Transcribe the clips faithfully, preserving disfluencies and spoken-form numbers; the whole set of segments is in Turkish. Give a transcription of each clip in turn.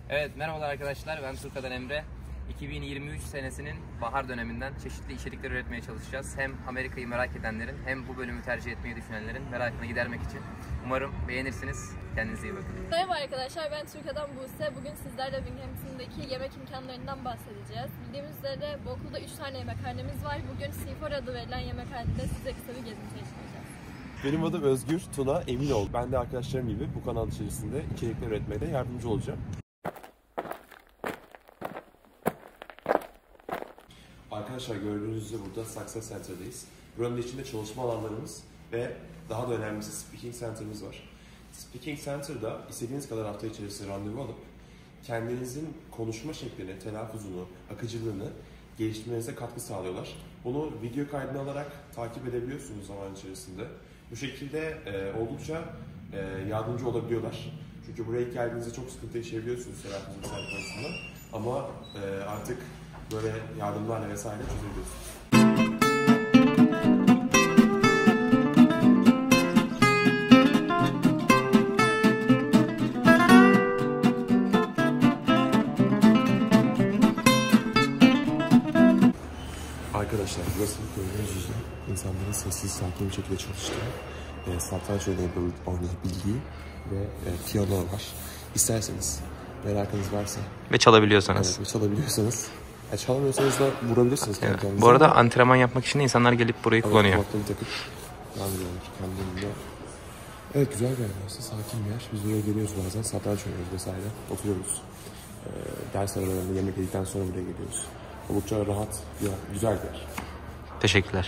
Evet, merhabalar arkadaşlar, ben Turka'dan Emre. iki bin yirmi üç senesinin bahar döneminden çeşitli içerikler üretmeye çalışacağız. Hem Amerika'yı merak edenlerin hem bu bölümü tercih etmeyi düşünenlerin merakını gidermek için. Umarım beğenirsiniz. Kendinize iyi bakın. Merhaba arkadaşlar, ben Turka'dan Buse. Bugün sizlerle Binghamton'daki yemek imkanlarından bahsedeceğiz. Bildiğimiz üzere bu okulda üç tane yemekhanemiz var. Bugün Seafood adı verilen yemekhanede size kısa bir gezinti yaşayacağız. Benim adım Özgür, Tuna, emin ol. Ben de arkadaşlarım gibi bu kanal içerisinde içerikler üretmeye yardımcı olacağım. Arkadaşlar gördüğünüz üzere burada Success Center'dayız. Buranın içinde çalışma alanlarımız ve daha da önemlisi Speaking Center'ımız var. Speaking Center'da istediğiniz kadar hafta içerisinde randevu alıp kendinizin konuşma şeklini, telaffuzunu, akıcılığını geliştirmenize katkı sağlıyorlar. Bunu video kaydını alarak takip edebiliyorsunuz zaman içerisinde. Bu şekilde e, oldukça e, yardımcı olabiliyorlar. Çünkü buraya geldiğinizde çok sıkıntı yaşayabiliyorsunuz telaffuzun konusunda. Ama e, artık böyle yardımlarla vesaire çözebiliyorsunuz. Arkadaşlar burası gördüğünüz üzere insanların sessiz sakin bir şekilde çalıştığı, e, satranç oynayabildiği ve e, piyano var. İsterseniz, merakınız varsa Ve çalabiliyorsanız. Evet, ve çalabiliyorsanız. E, çalamıyorsanız da vurabilirsiniz. Evet. Bu arada antrenman yapmak için insanlar gelip burayı evet, kullanıyor. Evet, takıp kendimde. Evet, güzel bir yer aslında, sakin bir yer. Biz buraya geliyoruz bazen, satranç oynuyoruz vesaire, oturuyoruz. E, ders aralarında yemek yedikten sonra buraya geliyoruz. Oldukça rahat, güzel bir yer. Teşekkürler.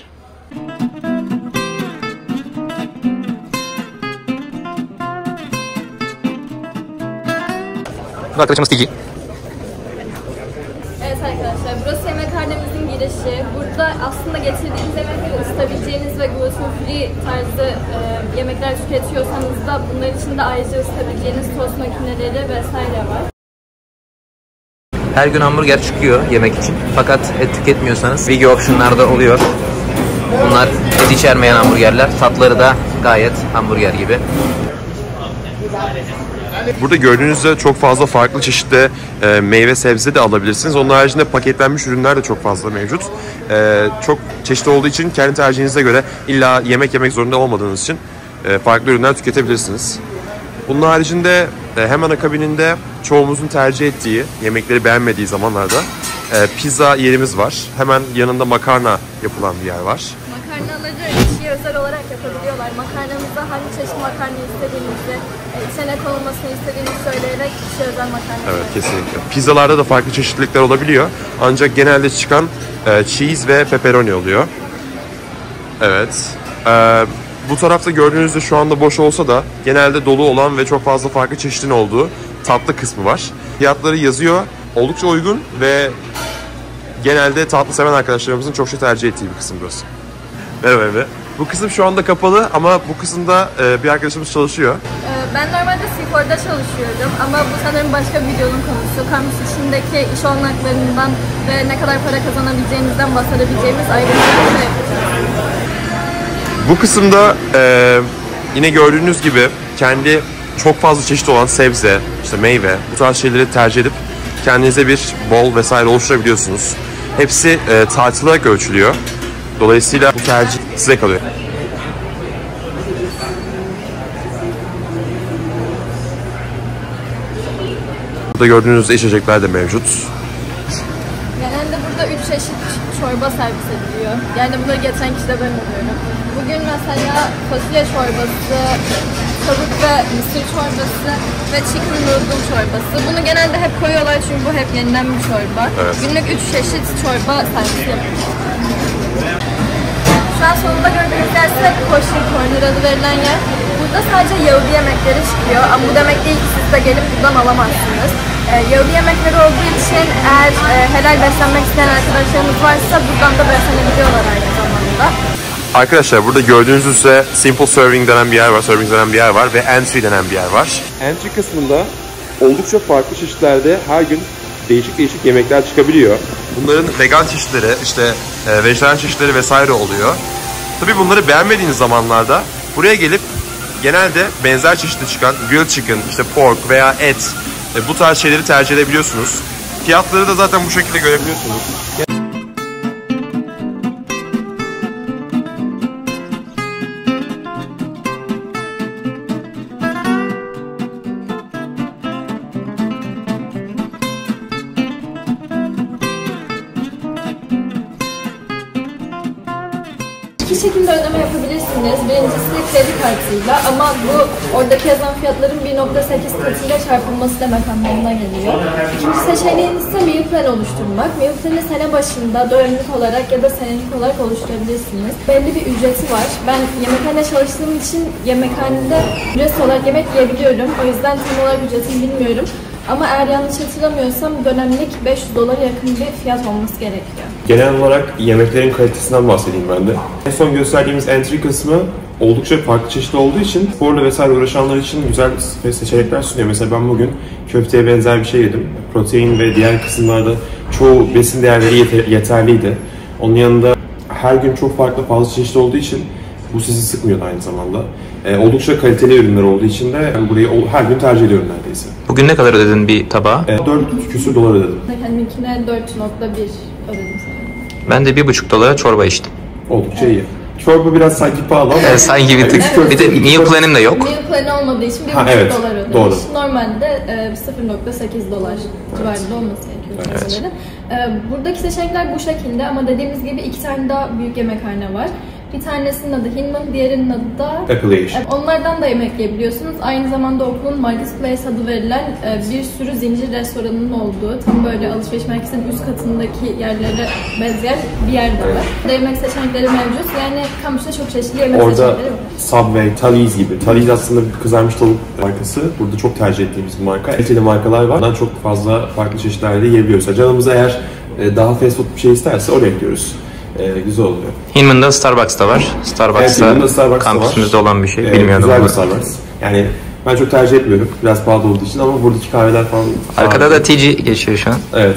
Bu arkadaşımız Tiki. Evet arkadaşlar, burası yemekhanemizin girişi. Burada aslında getirdiğiniz yemekleri ısıtabileceğiniz ve gluten free tarzı e, yemekler tüketiyorsanız da bunlar için de ayrıca ısıtabileceğiniz tost makineleri vesaire var. Her gün hamburger çıkıyor yemek için. Fakat et tüketmiyorsanız vegan option'larda oluyor. Bunlar et içermeyen hamburgerler. Tatları da gayet hamburger gibi. Burada gördüğünüz üzere çok fazla farklı çeşitli e, meyve sebze de alabilirsiniz. Onun haricinde paketlenmiş ürünler de çok fazla mevcut. E, çok çeşitli olduğu için kendi tercihinize göre illa yemek yemek zorunda olmadığınız için e, farklı ürünler tüketebilirsiniz. Bunun haricinde e, hemen akabininde çoğumuzun tercih ettiği, yemekleri beğenmediği zamanlarda e, pizza yerimiz var. Hemen yanında makarna yapılan bir yer var. Makarnaları kişiye özel olarak yapabiliyorlar. Makarnamızda hangi çeşit makarna istediğinizi, e, içine konulmasını istediğinizi söyleyerek kişiye özel makarna. Evet, kesinlikle. Pizzalarda da farklı çeşitlilikler olabiliyor. Ancak genelde çıkan e, cheese ve pepperoni oluyor. Evet. E, bu tarafta gördüğünüzde şu anda boş olsa da genelde dolu olan ve çok fazla farklı çeşitin olduğu tatlı kısmı var. Fiyatları yazıyor. Oldukça uygun ve genelde tatlı seven arkadaşlarımızın çok şey tercih ettiği bir kısım burası. Merhaba Emre. Bu kısım şu anda kapalı ama bu kısımda e, bir arkadaşımız çalışıyor. Ee, ben normalde Seafood'da çalışıyorum ama bu sanırım başka bir videonun konusu. Kampüs içindeki iş olanaklarından ve ne kadar para kazanabileceğinizden bahsedebileceğimiz ayrı bir video yapacağız. Bu kısımda e, yine gördüğünüz gibi kendi çok fazla çeşit olan sebze, işte meyve, bu tarz şeyleri tercih edip kendinize bir bol vesaire oluşturabiliyorsunuz. Hepsi e, tartılarak olarak ölçülüyor. Dolayısıyla bu tercih size kalıyor. Burada gördüğünüz içecekler de mevcut. Genelde burada üç çeşit çorba servis ediliyor. Yani bunları getiren kişi de ben oluyorum. Bugün mesela fasulye çorbası, tavuk ve mısır çorbası ve chicken noodle çorbası. Bunu genelde hep koyuyorlar çünkü bu hep yenilen bir çorba. Evet. Günlük üç çeşit çorba servisi yapıyoruz. Şu an sonunda gördüğünüz yer ise Kosher Corner adı verilen yer. Burada sadece Yahudi yemekleri çıkıyor ama bu demek değil ki siz de gelip buradan alamazsınız. Ee, Yahudi yemekleri olduğu için eğer e, helal beslenmek isteyen arkadaşlarınız varsa buradan da beslenebiliyorlar aynı zamanda. Arkadaşlar burada gördüğünüz üzere Simple Serving denen bir yer var, Serving denen bir yer var ve Entry denen bir yer var. Entry kısmında oldukça farklı çeşitlerde her gün değişik değişik yemekler çıkabiliyor. Bunların vegan çeşitleri, işte e, vejetaryen çeşitleri vesaire oluyor. Tabii bunları beğenmediğiniz zamanlarda buraya gelip genelde benzer çeşitli çıkan grilled chicken, işte pork veya et e, bu tarz şeyleri tercih edebiliyorsunuz. Fiyatları da zaten bu şekilde görebiliyorsunuz. İki şekilde ödeme yapabilirsiniz. Birincisi kredi kartıyla ama bu oradaki yazan fiyatların bir nokta sekiz katıyla çarpılması demek anlamına geliyor. İkinci seçeneğiniz ise meal plan oluşturmak. Meal planı sene başında dönemlik olarak ya da senelik olarak oluşturabilirsiniz. Belli bir ücreti var. Ben yemekhanede çalıştığım için yemekhanede ücretsiz olarak yemek yiyebiliyorum. O yüzden tam olarak ücretini bilmiyorum. Ama eğer yanlış hatırlamıyorsam dönemlik beş yüz dolara yakın bir fiyat olması gerekiyor. Genel olarak yemeklerin kalitesinden bahsedeyim ben de. En son gösterdiğimiz entry kısmı oldukça farklı çeşitli olduğu için sporla vesaire uğraşanlar için güzel seçenekler sunuyor. Mesela ben bugün köfteye benzer bir şey yedim. Protein ve diğer kısımlarda çoğu besin değerleri yeter- yeterliydi. Onun yanında her gün çok farklı fazla çeşitli olduğu için bu sizi sıkmıyor aynı zamanda. E, oldukça kaliteli ürünler olduğu için de yani burayı her gün tercih ediyorum neredeyse. Bugün ne kadar ödedin bir tabağa? E, dört küsür dolar ödedim. Kendimkine dört nokta bir ödedim sanırım. Ben de bir buçuk dolara çorba içtim. Oldukça iyi. Çorba biraz sanki pahalı ama... Evet, sanki bir tık. Evet. Bir de meal plan'im de yok. Meal planı olmadığı için bir Ha, buçuk evet, dolar ödemiş. doğru. Normalde e, sıfır nokta sekiz dolar civarında olması gerekiyor. Evet. E, buradaki seçenekler bu şekilde ama dediğimiz gibi iki tane daha büyük yemekhane var. Bir tanesinin adı Hinman, diğerinin adı da Appalachian. Onlardan da yemek yiyebiliyorsunuz. Aynı zamanda okulun Marketplace adı verilen bir sürü zincir restoranının olduğu, tam böyle alışveriş merkezinin üst katındaki yerlere benzeyen bir yer de var. Burada yemek seçenekleri mevcut. Yani kampüste çok çeşitli yemek Orada seçenekleri var. Subway, Tally's gibi. Tally's aslında bir kızarmış tavuk markası. Burada çok tercih ettiğimiz bir marka. Kaliteli markalar var. Bundan çok fazla farklı çeşitlerde yiyebiliyoruz. Canımız eğer daha fast food bir şey isterse oraya gidiyoruz. Ee, güzel oluyor. Hinman'da Starbucks da var. Starbucks Evet, da Starbucks kampüsümüzde var. olan bir şey. Ee, Bilmiyordum güzel ama. bir Starbucks. Yani ben çok tercih etmiyorum. Biraz pahalı olduğu için ama buradaki kahveler falan... Arkada da T G geçiyor şu an. Evet.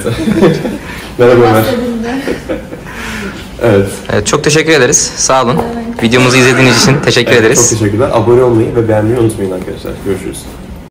Merhaba Ömer. Bahsedildi. Evet. Evet, çok teşekkür ederiz. Sağ olun. Videomuzu izlediğiniz için teşekkür Evet, ederiz. çok teşekkürler. Abone olmayı ve beğenmeyi unutmayın arkadaşlar. Görüşürüz.